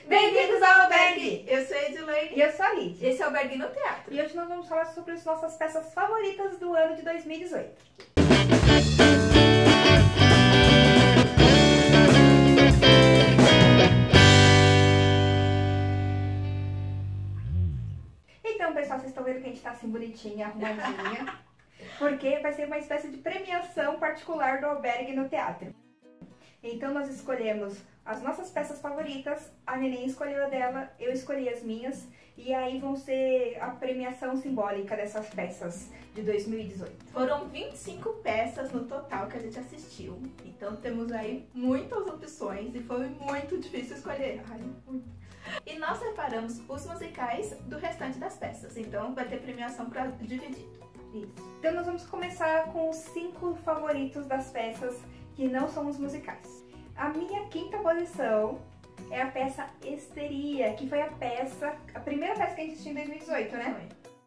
Bem-vindos ao Albergue! Eu sou a Edilene. E eu sou a Lídia. Esse é o Albergue no Teatro. E hoje nós vamos falar sobre as nossas peças favoritas do ano de 2018. Então, pessoal, vocês estão vendo que a gente tá assim bonitinha, arrumadinha, porque vai ser uma espécie de premiação particular do Albergue no Teatro. Então nós escolhemos as nossas peças favoritas, a Neném escolheu a dela, eu escolhi as minhas, e aí vão ser a premiação simbólica dessas peças de 2018. Foram 25 peças no total que a gente assistiu, então temos aí muitas opções e foi muito difícil escolher. Ai, muito. E nós separamos os musicais do restante das peças, então vai ter premiação para dividir. Isso. Então nós vamos começar com os 5 favoritos das peças que não são os musicais. A minha quinta posição é a peça Histeria, que foi a primeira peça que a gente assistiu em 2018, né?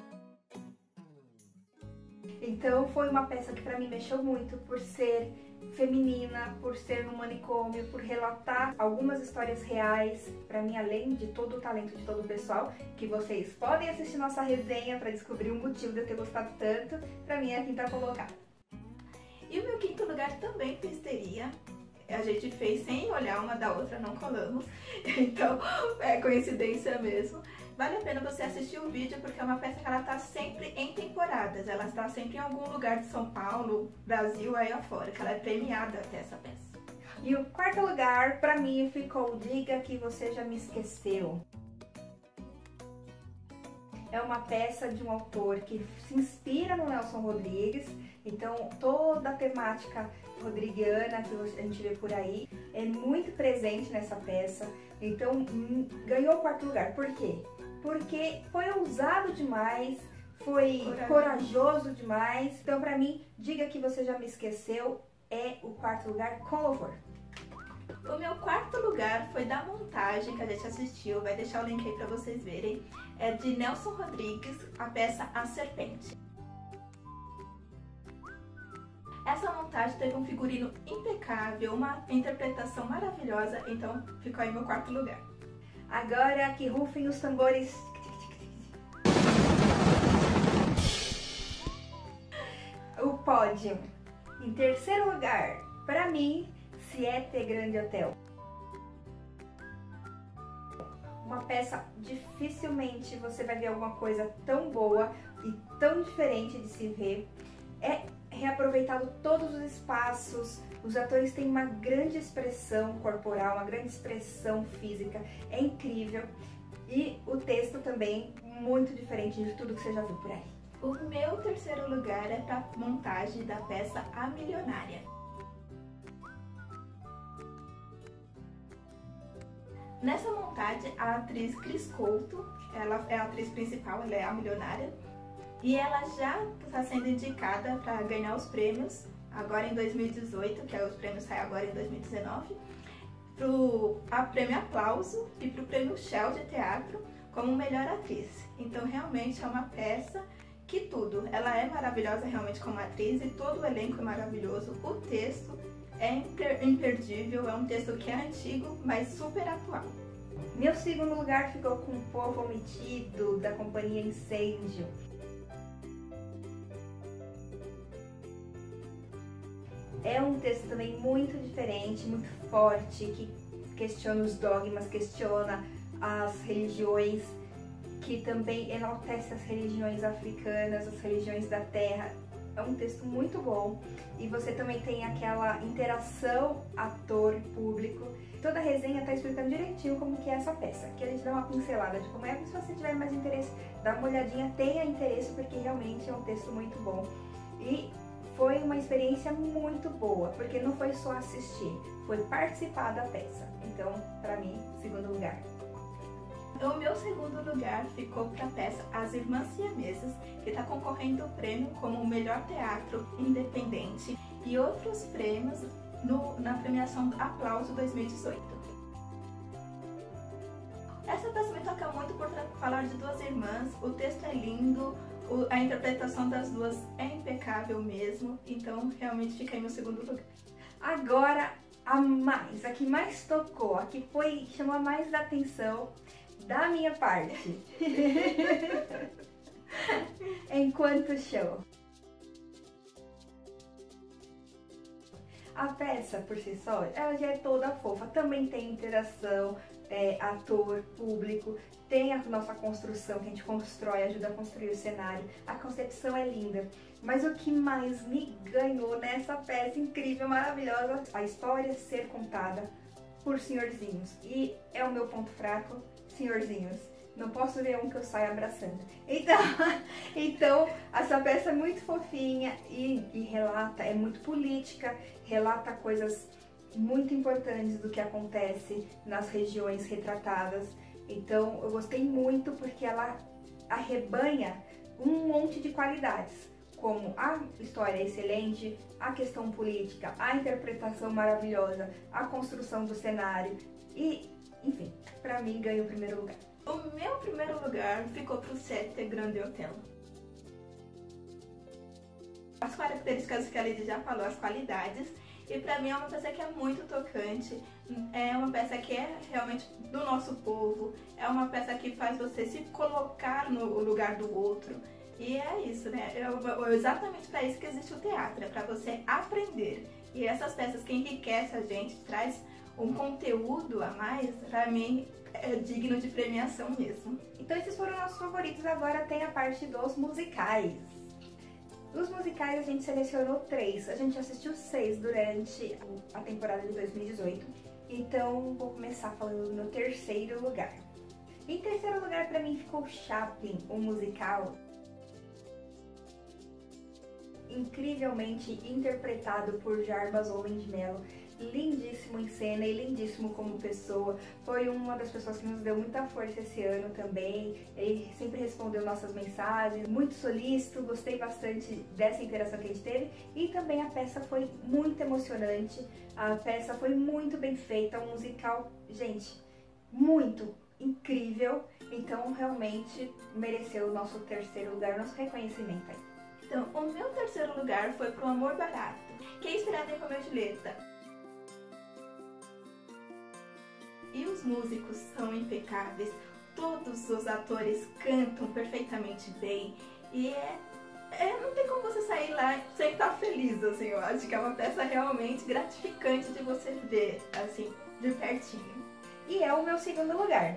Então foi uma peça que pra mim mexeu muito por ser feminina, por ser no manicômio, por relatar algumas histórias reais, pra mim, além de todo o talento de todo o pessoal, que vocês podem assistir nossa resenha pra descobrir o motivo de eu ter gostado tanto, pra mim é a quinta colocada. E o meu quinto lugar também foi Histeria. A gente fez sem olhar uma da outra, não colamos, então é coincidência mesmo. Vale a pena você assistir o vídeo porque é uma peça que ela tá sempre em temporadas, ela está sempre em algum lugar de São Paulo, Brasil, aí afora, que ela é premiada até essa peça. E o quarto lugar pra mim ficou Diga Que Você Já Me Esqueceu. É uma peça de um autor que se inspira no Nelson Rodrigues, então toda a temática rodriguiana que a gente vê por aí é muito presente nessa peça, então ganhou o quarto lugar. Por quê? Porque foi ousado demais, foi corajoso demais, então pra mim, Diga Que Você Já Me Esqueceu é o quarto lugar com louvor. O meu quarto lugar foi da montagem que a gente assistiu, vai deixar o link aí pra vocês verem, é de Nelson Rodrigues, a peça A Serpente. Essa montagem teve um figurino impecável, uma interpretação maravilhosa, então ficou aí meu quarto lugar. Agora que rufem os tambores. O pódio. Em terceiro lugar, pra mim, Siete Grande Hotel. Uma peça, dificilmente você vai ver alguma coisa tão boa e tão diferente de se ver. É reaproveitado todos os espaços, os atores têm uma grande expressão corporal, uma grande expressão física, é incrível. E o texto também muito diferente de tudo que você já viu por aí. O meu terceiro lugar é para montagem da peça A Milionária. Nessa montagem, a atriz Cris Couto, ela é a atriz principal, ela é a milionária, e ela já está sendo indicada para ganhar os prêmios, agora em 2018, que os prêmios saem agora em 2019, para o prêmio Aplauso e para o prêmio Shell de Teatro como melhor atriz. Então realmente é uma peça que tudo, ela é maravilhosa realmente como atriz e todo o elenco é maravilhoso, o texto é imperdível, é um texto que é antigo, mas super atual. Meu segundo lugar ficou com O Povo Omitido, da companhia Incêndio. É um texto também muito diferente, muito forte, que questiona os dogmas, questiona as religiões, que também enaltece as religiões africanas, as religiões da terra. É um texto muito bom e você também tem aquela interação ator-público. Toda a resenha está explicando direitinho como que é essa peça, que a gente dá uma pincelada de como é, mas se você tiver mais interesse, dá uma olhadinha, tenha interesse, porque realmente é um texto muito bom. E foi uma experiência muito boa, porque não foi só assistir, foi participar da peça. Então, pra mim, segundo lugar. O meu segundo lugar ficou para a peça As Irmãs Siamesas, que está concorrendo ao prêmio como o melhor teatro independente e outros prêmios na premiação Aplauso 2018. Essa peça me toca muito por falar de duas irmãs, o texto é lindo, a interpretação das duas é impecável mesmo, então realmente fica em meu segundo lugar. Agora, a que mais tocou, a que chamou a mais atenção da minha parte. Enquanto show. A peça, por si só, ela já é toda fofa. Também tem interação, ator, público. Tem a nossa construção, que a gente constrói, ajuda a construir o cenário. A concepção é linda. Mas o que mais me ganhou nessa peça incrível, maravilhosa, a história ser contada por senhorzinhos. E é o meu ponto fraco, senhorzinhos. Não posso ver um que eu saia abraçando. Então essa peça é muito fofinha e relata, é muito política, relata coisas muito importantes do que acontece nas regiões retratadas. Então eu gostei muito porque ela arrebanha um monte de qualidades, como a história excelente, a questão política, a interpretação maravilhosa, a construção do cenário e, enfim, pra mim ganha o primeiro lugar. O meu primeiro lugar ficou pro Sette Grande Hotel. As características que a Lidy já falou, as qualidades, e pra mim é uma peça que é muito tocante, é uma peça que é realmente do nosso povo, é uma peça que faz você se colocar no lugar do outro. E é isso, né? É exatamente para isso que existe o teatro, é para você aprender. E essas peças que enriquecem a gente, traz um conteúdo a mais, pra mim é digno de premiação mesmo. Então esses foram nossos favoritos, agora tem a parte dos musicais. Dos musicais a gente selecionou 3, a gente assistiu 6 durante a temporada de 2018. Então vou começar falando do meu terceiro lugar. Em terceiro lugar pra mim ficou Chaplin, o musical. Incrivelmente interpretado por Jarbas Homem de Mello, lindíssimo em cena e lindíssimo como pessoa, foi uma das pessoas que nos deu muita força esse ano também, ele sempre respondeu nossas mensagens, muito solícito, gostei bastante dessa interação que a gente teve e também a peça foi muito emocionante, a peça foi muito bem feita, um musical, gente, muito incrível, então realmente mereceu o nosso terceiro lugar, nosso reconhecimento aí. Então, o meu terceiro lugar foi pro Amor Barato, que é inspirado em Romeu e Julieta. E os músicos são impecáveis, todos os atores cantam perfeitamente bem e não tem como você sair lá sem estar feliz, assim, eu acho que é uma peça realmente gratificante de você ver, assim, de pertinho. E é o meu segundo lugar.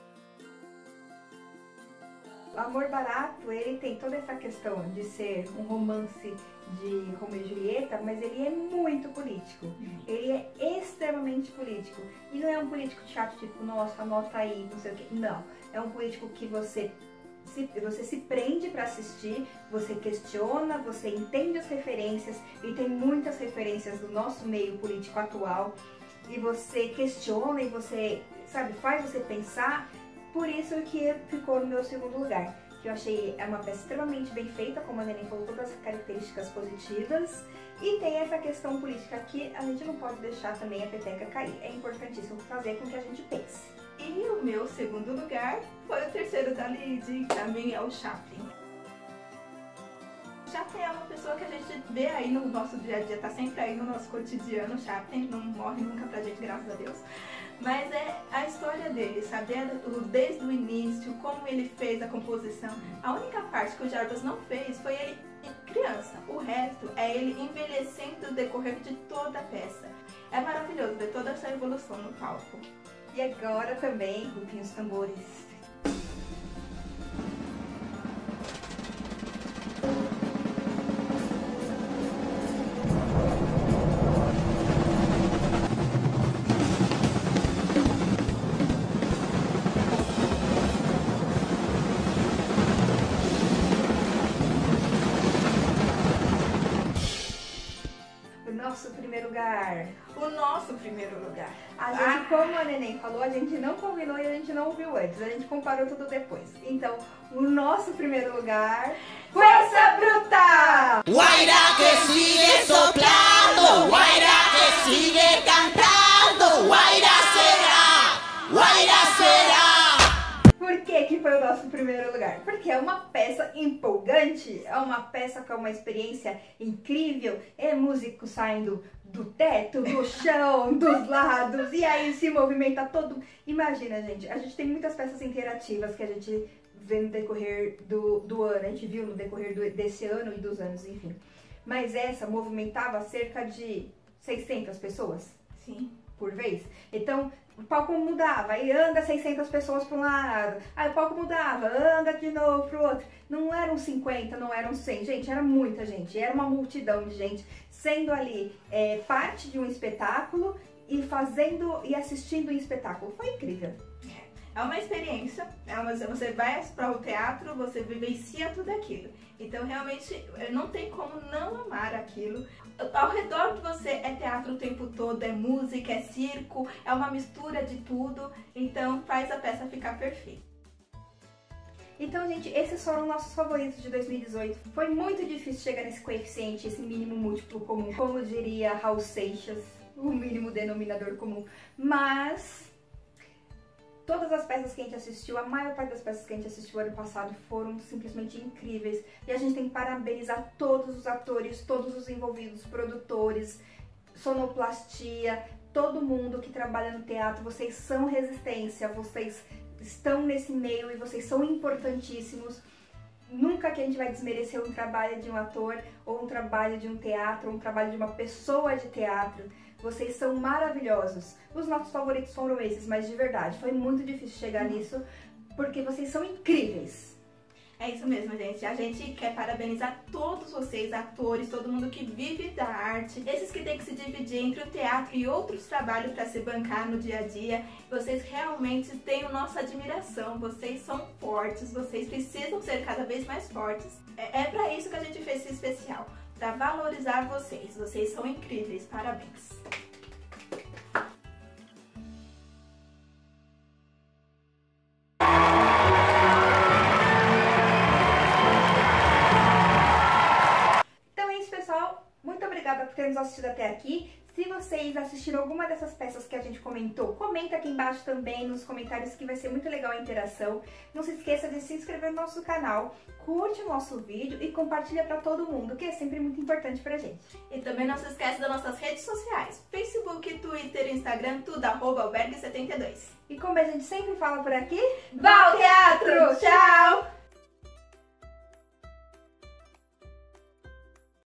O Amor Barato, ele tem toda essa questão de ser um romance de Romeu e Julieta, mas ele é muito político. Ele é extremamente político. E não é um político chato, tipo, nossa, anota aí, não sei o quê. Não. É um político que você se prende pra assistir, você questiona, você entende as referências, e tem muitas referências do nosso meio político atual, e você questiona e você, sabe, faz você pensar. Por isso que ficou no meu segundo lugar, que eu achei uma peça extremamente bem feita, como a Neném falou, todas as características positivas, e tem essa questão política que a gente não pode deixar também a peteca cair. É importantíssimo fazer com que a gente pense. E o meu segundo lugar foi o terceiro da Lidy, pra mim é o Chaplin. Chaplin é uma pessoa que a gente vê aí no nosso dia a dia, tá sempre aí no nosso cotidiano. Chaplin não morre nunca pra gente, graças a Deus. Mas é a história dele, saber desde o início, como ele fez a composição. A única parte que o Jarbas não fez foi ele criança. O resto é ele envelhecendo no decorrer de toda a peça. É maravilhoso ver toda essa evolução no palco. E agora também, rufem os tambores. O nosso primeiro lugar. A gente, como a Neném falou, a gente não combinou e a gente não ouviu antes. A gente comparou tudo depois. Então, o nosso primeiro lugar... Força Bruta! Guaira que sigue soplando, Guaira que sigue cantando, Guaira será, Guaira será. Por que foi o nosso nosso primeiro lugar, porque é uma peça empolgante, é uma peça com uma experiência incrível, é músico saindo do teto, do chão, dos lados, e aí se movimenta todo. Imagina, gente, a gente tem muitas peças interativas que a gente vê no decorrer do ano, a gente viu no decorrer desse ano e dos anos, enfim. Mas essa movimentava cerca de 600 pessoas. Sim. Por vez. Então, o palco mudava, aí anda 600 pessoas para um lado, aí o palco mudava, anda de novo para o outro. Não eram 50, não eram 100, gente, era muita gente, era uma multidão de gente sendo ali parte de um espetáculo e fazendo e assistindo o espetáculo. Foi incrível. É uma experiência, você vai para o teatro, você vivencia tudo aquilo. Então realmente não tem como não amar aquilo. Ao redor de você é teatro o tempo todo, é música, é circo, é uma mistura de tudo. Então faz a peça ficar perfeita. Então, gente, esses foram nossos favoritos de 2018. Foi muito difícil chegar nesse coeficiente, esse mínimo múltiplo comum. Como diria Raul Seixas, o mínimo denominador comum. Mas todas as peças que a gente assistiu, a maior parte das peças que a gente assistiu ano passado foram simplesmente incríveis. E a gente tem que parabenizar todos os atores, todos os envolvidos, produtores, sonoplastia, todo mundo que trabalha no teatro. Vocês são resistência, vocês estão nesse meio e vocês são importantíssimos. Nunca que a gente vai desmerecer um trabalho de um ator, ou um trabalho de um teatro, ou um trabalho de uma pessoa de teatro. Vocês são maravilhosos. Os nossos favoritos foram esses, mas de verdade, foi muito difícil chegar nisso, porque vocês são incríveis. É isso mesmo, gente. A gente quer parabenizar todos vocês, atores, todo mundo que vive da arte, esses que têm que se dividir entre o teatro e outros trabalhos para se bancar no dia a dia. Vocês realmente têm a nossa admiração, vocês são fortes, vocês precisam ser cada vez mais fortes. É para isso que a gente fez esse especial, para valorizar vocês. Vocês são incríveis, parabéns! Por ter nos assistido até aqui. Se vocês assistiram alguma dessas peças que a gente comentou, comenta aqui embaixo também nos comentários, que vai ser muito legal a interação. Não se esqueça de se inscrever no nosso canal, curte o nosso vídeo e compartilha para todo mundo, que é sempre muito importante pra gente. E também não se esqueça das nossas redes sociais, Facebook, Twitter, Instagram, tudo @albergue72. E como a gente sempre fala por aqui, vá ao teatro! Tchau!